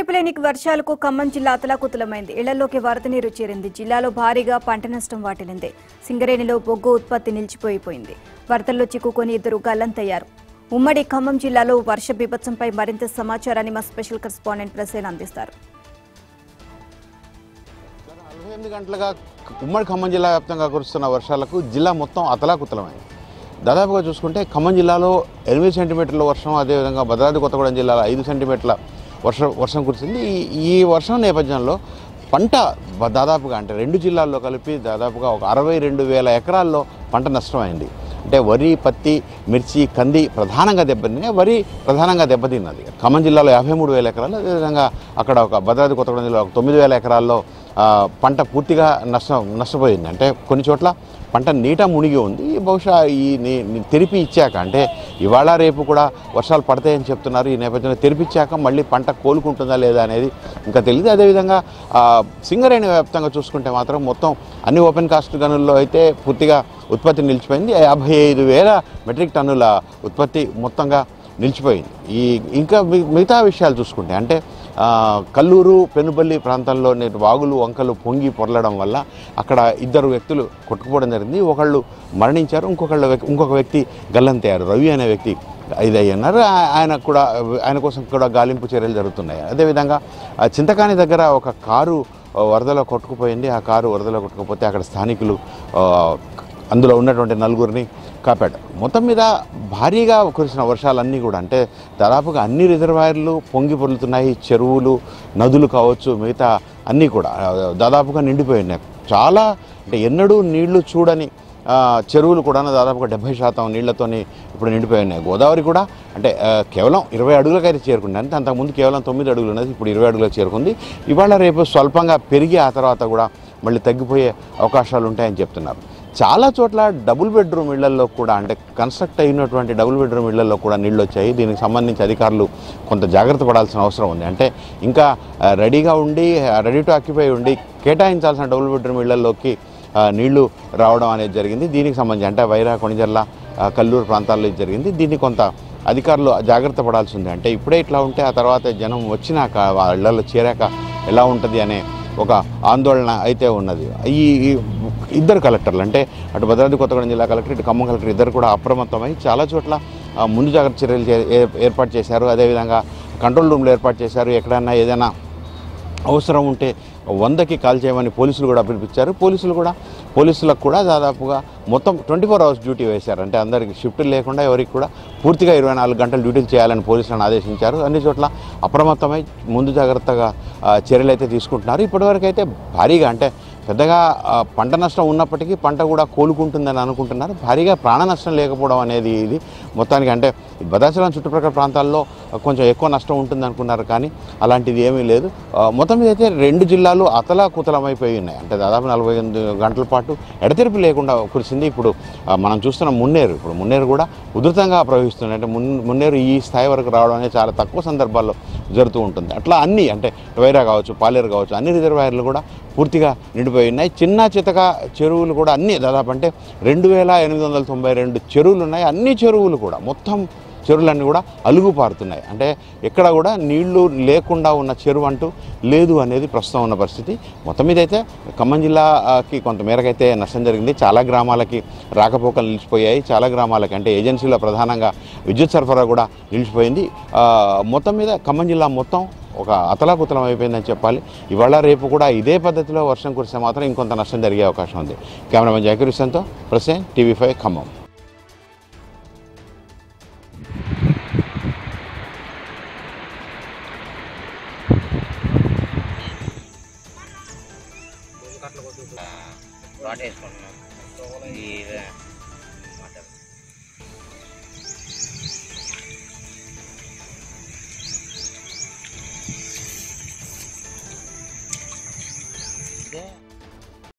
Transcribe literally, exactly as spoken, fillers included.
ఎడతెరిపిలేని వర్షాలకు ఖమ్మం జిల్లా అతలాకుతలమైంది. ఇళ్లలోకి వరద నీరు చేరింది. జిల్లాలో భారీగా పంట నష్టం వాటిల్లింది. సింగరేణిలో బొగ్గు ఉత్పత్తి నిలిచిపోయిపోయింది. వరదల్లో చిక్కుకొని ఇద్దరు గల్లంతయ్యారు. ఉమ్మడి ఖమ్మం జిల్లాలో వర్ష బీభత్సంపై మరింత సమాచారాన్ని మా స్పెషల్ కరెస్పాండెంట్ ప్రసేన్ అందిస్తారు. నలభై ఎనిమిది గంటలుగా ఉమ్మడి ఖమ్మం జిల్లా వ్యాప్తంగా కురుస్తున్న వర్షాలకు జిల్లా మొత్తం అతలాకుతలమైంది. దాదాపుగా చూసుకుంటే ఖమ్మం జిల్లాలో ఎనిమిది సెంటీమీటర్ల వర్షం, అదేవిధంగా భద్రాద్రి కొత్తగూడెం జిల్లాలో ఐదు సెంటీమీటర్ల వర్షం వర్షం కురిసింది. ఈ వర్షం నేపథ్యంలో పంట దాదాపుగా అంటే రెండు జిల్లాల్లో కలిపి దాదాపుగా ఒక అరవై రెండు వేల ఎకరాల్లో పంట నష్టమైంది. అంటే వరి, పత్తి, మిర్చి, కంది ప్రధానంగా దెబ్బతిన్నాయి. వరి ప్రధానంగా దెబ్బతిన్నది. ఖమ్మం జిల్లాలో యాభై మూడు వేల ఎకరాలు, అదేవిధంగా అక్కడ ఒక భద్రాద్రి కొత్తగూడెం జిల్లాలో ఒక తొమ్మిది వేల ఎకరాల్లో పంట పూర్తిగా నష్టం నష్టపోయింది. అంటే కొన్ని చోట్ల పంట నీట మునిగి ఉంది. బహుశా ఈ తెరిపి ఇచ్చాక అంటే ఇవాళ రేపు కూడా వర్షాలు పడతాయని చెప్తున్నారు. ఈ నేపథ్యంలో తెరిపిచ్చాక మళ్ళీ పంట కోలుకుంటుందా లేదా అనేది ఇంకా తెలియదు. అదేవిధంగా సింగరేణి వ్యాప్తంగా చూసుకుంటే మాత్రం మొత్తం అన్ని ఓపెన్ కాస్ట్ గనుల్లో అయితే పూర్తిగా ఉత్పత్తి నిలిచిపోయింది. యాభై ఐదు వేల మెట్రిక్ టన్నుల ఉత్పత్తి మొత్తంగా నిలిచిపోయింది. ఈ ఇంకా మిగతా విషయాలు చూసుకుంటే అంటే కల్లూరు, పెనుబల్లి ప్రాంతంలో నేటి వాగులు, వంకలు పొంగి పొరలడం వల్ల అక్కడ ఇద్దరు వ్యక్తులు కొట్టుకుపోవడం జరిగింది. ఒకళ్ళు మరణించారు, ఇంకొకళ్ళు ఇంకొక వ్యక్తి గల్లంతయ్యారు. రవి అనే వ్యక్తి ఇది అయ్యన్నారు. ఆయన కూడా ఆయన కోసం కూడా గాలింపు చర్యలు జరుగుతున్నాయి. అదేవిధంగా చింతకాని దగ్గర ఒక కారు వరదలో కొట్టుకుపోయింది. ఆ కారు వరదలో కొట్టుకుపోతే అక్కడ స్థానికులు అందులో ఉన్నటువంటి నలుగురిని కాపాడు. మొత్తం మీద భారీగా కురిసిన వర్షాలన్నీ కూడా అంటే దాదాపుగా అన్ని రిజర్వాయర్లు పొంగి పొర్లుతున్నాయి. చెరువులు, నదులు కావచ్చు, మిగతా అన్నీ కూడా దాదాపుగా నిండిపోయినాయి. చాలా అంటే ఎన్నడూ నీళ్లు చూడని చెరువులు కూడా దాదాపుగా డెబ్బై శాతం నీళ్లతోని ఇప్పుడు నిండిపోయినాయి. గోదావరి కూడా అంటే కేవలం ఇరవై అడుగులకైతే చేరుకుంది. అంటే అంతకుముందు కేవలం తొమ్మిది అడుగులు ఉన్నది, ఇప్పుడు ఇరవై అడుగులకు చేరుకుంది. ఇవాళ రేపు స్వల్పంగా పెరిగి ఆ తర్వాత కూడా మళ్ళీ తగ్గిపోయే అవకాశాలు ఉంటాయని చెప్తున్నారు. చాలా చోట్ల డబుల్ బెడ్రూమ్ ఇళ్లలో కూడా అంటే కన్స్ట్రక్ట్ అయినటువంటి డబుల్ బెడ్రూమ్ ఇళ్లలో కూడా నీళ్ళు వచ్చాయి. దీనికి సంబంధించి అధికారులు కొంత జాగ్రత్త పడాల్సిన అవసరం ఉంది. అంటే ఇంకా రెడీగా ఉండి రెడీ టు ఆక్యుపై ఉండి కేటాయించాల్సిన డబుల్ బెడ్రూమ్ ఇళ్లలోకి నీళ్లు రావడం అనేది జరిగింది. దీనికి సంబంధించి అంటే వైరా, కొణిజర్ల, కల్లూరు ప్రాంతాల్లో జరిగింది. దీన్ని కొంత అధికారులు జాగ్రత్త పడాల్సి ఉంది. అంటే ఇప్పుడే ఇట్లా ఉంటే ఆ తర్వాత జనం వచ్చినాక ఆ ఇళ్లలో చేరాక ఎలా ఉంటుంది అనే ఒక ఆందోళన అయితే ఉన్నది. ఈ ఇద్దరు కలెక్టర్లు అంటే అటు భద్రాద్రి కొత్తగూడెం జిల్లా కలెక్టర్, ఇటు ఖమ్మం కలెక్టర్ ఇద్దరు కూడా అప్రమత్తమై చాలా చోట్ల ముందు జాగ్రత్త చర్యలు ఏర్పాటు చేశారు. అదేవిధంగా కంట్రోల్ రూమ్లు ఏర్పాటు చేశారు. ఎక్కడైనా ఏదైనా అవసరం ఉంటే వందకి కాల్ చేయమని పోలీసులు కూడా పిలిపించారు. పోలీసులు కూడా పోలీసులకు కూడా దాదాపుగా మొత్తం ట్వంటీ ఫోర్ అవర్స్ డ్యూటీ వేశారు. అంటే అందరికి షిఫ్టులు లేకుండా ఎవరికి కూడా పూర్తిగా ఇరవై నాలుగు గంటలు డ్యూటీలు చేయాలని పోలీసులను ఆదేశించారు. అన్ని చోట్ల అప్రమత్తమై ముందు జాగ్రత్తగా చర్యలు అయితే తీసుకుంటున్నారు. ఇప్పటివరకు అయితే భారీగా అంటే పెద్దగా పంట నష్టం ఉన్నప్పటికీ పంట కూడా కోలుకుంటుందని అనుకుంటున్నారు. భారీగా ప్రాణ నష్టం లేకపోవడం అనేది ఇది మొత్తానికి అంటే భద్రాచలం చుట్టుప్రక్కల ప్రాంతాల్లో కొంచెం ఎక్కువ నష్టం ఉంటుంది అనుకున్నారు, కానీ అలాంటిది ఏమీ లేదు. మొత్తం మీద అయితే రెండు జిల్లాలు అతలాకుతలమైపోయి ఉన్నాయి. అంటే దాదాపు నలభై ఎనిమిది గంటల పాటు ఎడతెరిపి లేకుండా కురిసింది. ఇప్పుడు మనం చూస్తున్న మున్నేరు ఇప్పుడు మున్నేరు కూడా ఉధృతంగా ప్రవహిస్తుంది. అంటే మున్ మున్నేరు ఈ స్థాయి వరకు రావడం అనేది చాలా తక్కువ సందర్భాల్లో జరుగుతూ ఉంటుంది. అట్లా అన్నీ అంటే వైరా కావచ్చు, పాలేరు కావచ్చు, అన్ని రిజర్వాయర్లు కూడా పూర్తిగా నిండిపోయి ఉన్నాయి. చిన్న చితక చెరువులు కూడా అన్నీ దాదాపు అంటే రెండు వేల ఎనిమిది వందల తొంభై రెండు చెరువులు ఉన్నాయి. అన్ని చెరువులు కూడా మొత్తం చెరువులన్నీ కూడా అలుగు పారుతున్నాయి. అంటే ఎక్కడ కూడా నీళ్లు లేకుండా ఉన్న చెరువు అంటూ లేదు అనేది ప్రస్తుతం ఉన్న పరిస్థితి. మొత్తం మీద అయితే ఖమ్మం జిల్లాకి కొంతమేరకైతే నష్టం జరిగింది. చాలా గ్రామాలకి రాకపోకలు నిలిచిపోయాయి. చాలా గ్రామాలకి అంటే ఏజెన్సీలో ప్రధానంగా విద్యుత్ సరఫరా కూడా నిలిచిపోయింది. మొత్తం మీద ఖమ్మం జిల్లా మొత్తం ఒక అతలాకుతలం అయిపోయిందని చెప్పాలి. ఇవాళ రేపు కూడా ఇదే పద్ధతిలో వర్షం కురిస్తే మాత్రం ఇంకొంత నష్టం జరిగే అవకాశం ఉంది. కెమెరామెన్ జయకృష్ణతో ప్రసేన్, టీవీ ఫైవ్ ఖమ్మం. వేసుకుంటున్నాం